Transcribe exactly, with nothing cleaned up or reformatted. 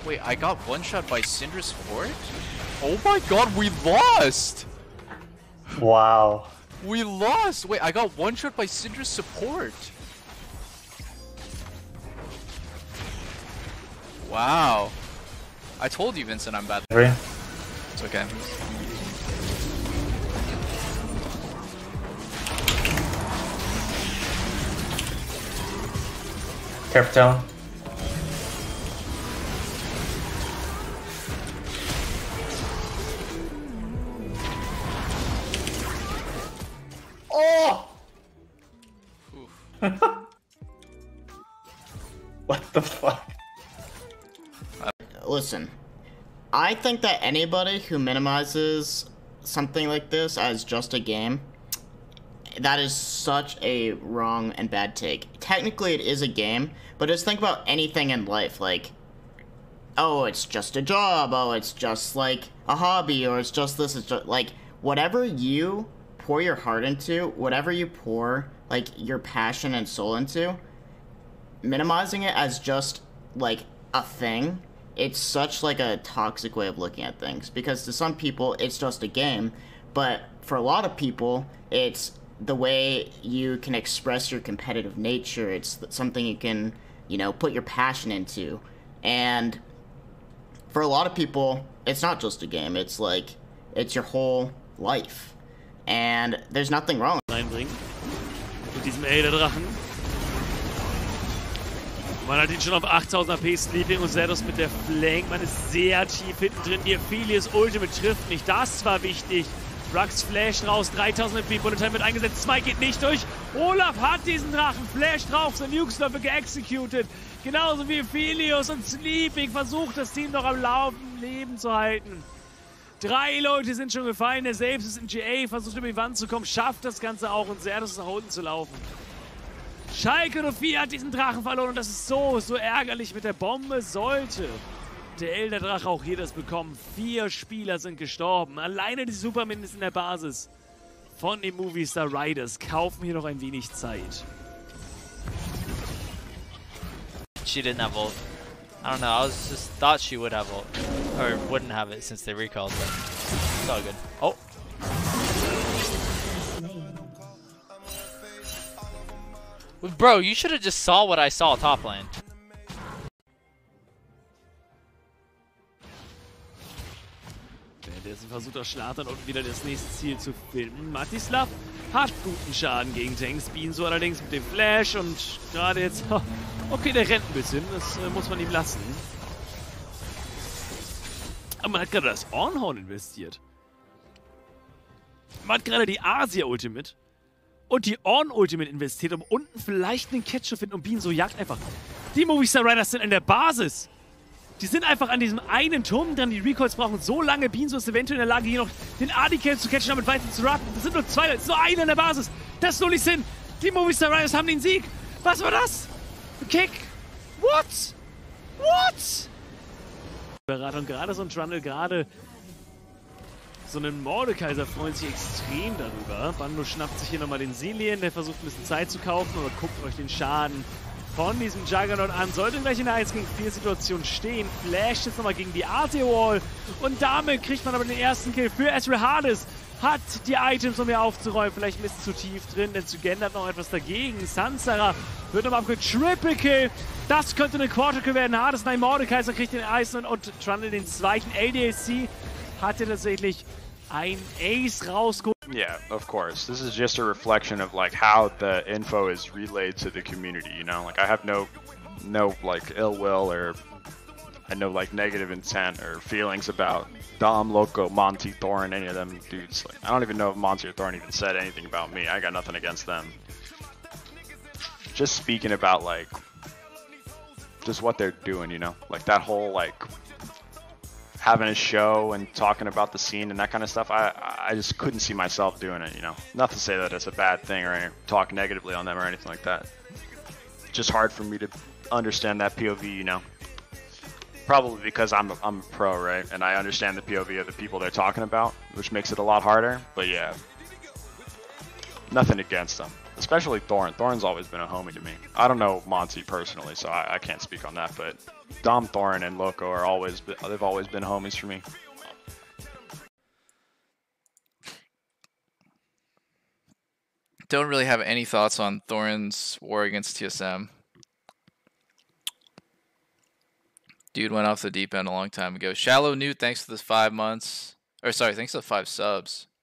Wait, I got one shot by Syndra's fort? Oh my god, we lost! Wow. We lost! Wait, I got one shot by Syndra's support. Wow. I told you, Vincent, I'm bad. Three. It's okay. Careful, Talon. Oh! What the fuck? Listen, I think that anybody who minimizes something like this as just a game, that is such a wrong and bad take. Technically it is a game, but just think about anything in life, like, oh, it's just a job, oh, it's just like a hobby, or it's just this, it's just, like, whatever you pour your heart into, whatever you pour, like, your passion and soul into, minimizing it as just, like, a thing, it's such, like, a toxic way of looking at things. Because to some people, it's just a game, but for a lot of people, it's the way you can express your competitive nature. It's something you can, you know, put your passion into. And for a lot of people, it's not just a game. It's like, it's your whole life. And there's nothing wrong. Reinbringen. Mit diesem Elder-Drachen. Man hat ihn schon auf achttausend A P, Sleeping und Zeros mit der Flank. Man ist sehr tief hinten drin. Die Aphelios Ultimate trifft nicht. Das war wichtig. Rux Flash raus, dreitausend A P, Bullet wird eingesetzt. Smite geht nicht durch. Olaf hat diesen Drachen. Flash drauf, sein Nukes wird geexecuted. Genauso wie Aphelios und Sleeping versucht das Team noch am Laufen Leben zu halten. Drei Leute sind schon gefallen. Der selbst ist im G A, versucht über die Wand zu kommen, schafft das Ganze auch und Zeros nach unten zu laufen. Schalke null vier hat diesen Drachen verloren und das ist so, so ärgerlich mit der Bombe. Sollte der Elder Drache auch hier das bekommen. Vier Spieler sind gestorben. Alleine die Supermins in der Basis von den Movistar Riders kaufen hier noch ein wenig Zeit. She didn't have ult. I don't know, I was just thought she would have ult. Or wouldn't have it since they recalled, but it's all good. Oh! Bro, you should have just saw what I saw top lane. Währenddessen versucht der Schlattern unten wieder das nächste Ziel zu finden. Matislav hat guten Schaden gegen Tanks. Beanzo allerdings mit dem Flash und gerade jetzt... Okay, der rennt ein bisschen, das äh, muss man ihm lassen. Aber man hat gerade das Ornhorn investiert. Man hat gerade die Asia-Ultimate und die Orn-Ultimate investiert, um unten vielleicht einen Catch zu finden und Beanzo jagt einfach. Die Movistar Riders sind in der Basis. Die sind einfach an diesem einen Turm dran, die Recoils brauchen so lange. Beanzo ist eventuell in der Lage, hier noch den A D-Kill zu catchen, damit weiter zu rappen. Das sind nur zwei, das ist nur einer in der Basis. Das ist nur nicht Sinn. Die Movistar Riders haben den Sieg. Was war das? Ein Kick? What? What? Und gerade so ein Trundle, gerade so ein Mordekaiser freut sich extrem darüber. Bando schnappt sich hier nochmal den Silien, der versucht ein bisschen Zeit zu kaufen, aber guckt euch den Schaden von diesem Juggernaut an. Sollte gleich in der eins gegen vier Situation stehen. Flasht jetzt nochmal gegen die A T-Wall. Und damit kriegt man aber den ersten Kill für Ezreal Hades. Hat die Items, um hier aufzuräumen. Vielleicht ein bisschen zu tief drin, denn Zugend hat noch etwas dagegen. Sansara wird nochmal abgeholt. Triple Kill. Das könnte eine Quarter Kill werden. Hades, nein, Mordekaiser kriegt den Eisen und Trundle den zweiten. L D A C hatte tatsächlich ein Ace rausgeholt. Yeah, of course. This is just a reflection of like how the info is relayed to the community, you know? Like I have no no like ill will or I no like negative intent or feelings about Dom, Loco, Monty, Thorin, any of them dudes. Like I don't even know if Monty or Thorin even said anything about me. I got nothing against them. Just speaking about like just what they're doing, you know? Like that whole like having a show and talking about the scene and that kind of stuff, I I just couldn't see myself doing it, you know. Not to say that it's a bad thing or any, talk negatively on them or anything like that. Just hard for me to understand that P O V, you know. Probably because I'm a, I'm a pro, right? And I understand the P O V of the people they're talking about, which makes it a lot harder. But yeah, nothing against them. especially Thorin. Thorin's always been a homie to me. I don't know Monty personally, so I, I can't speak on that. But Dom, Thorin, and Loco are always they've always been homies for me. Don't really have any thoughts on Thorin's war against T S M. Dude went off the deep end a long time ago. Shallow Newt, thanks for the five months. Or sorry, thanks for the five subs.